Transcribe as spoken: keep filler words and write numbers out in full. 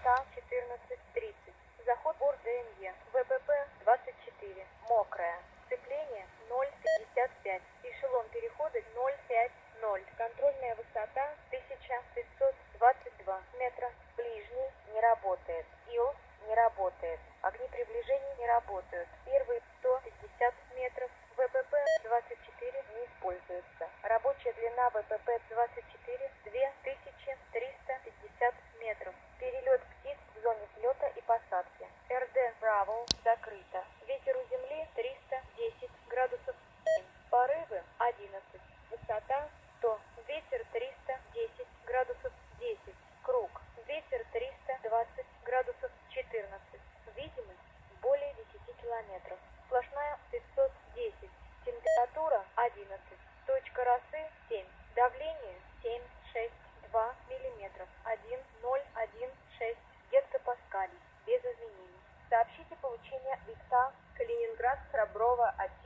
высота четырнадцать тридцать. Заход борт ДНЕ, ВПП двадцать четыре, мокрая. Сцепление ноль пятьдесят пять, эшелон перехода ноль пять ноль. Контрольная высота тысяча пятьсот двадцать два метра. Ближний не работает. ИЛС не работает. Огни приближения не работают. Первые сто пятьдесят метров. ВПП двадцать четыре не используется. Рабочая длина ВПП двадцать четыре две тысячи триста пятьдесят метров. Перелет птиц в зоне взлета и посадки. РД Браво закрыто. Ветер у земли триста десять градусов семь. Порывы одиннадцать. Высота сто. Ветер триста десять градусов десять. Круг. Ветер триста двадцать градусов четырнадцать. Видимость более десяти километров. Сплошная пятьсот десять. Температура одиннадцать. Точка росы семь. Давление семь шесть два миллиметров. один ноль один шесть гектопаскалей. Без изменений. Сообщите получение виса Калининград Храброво один.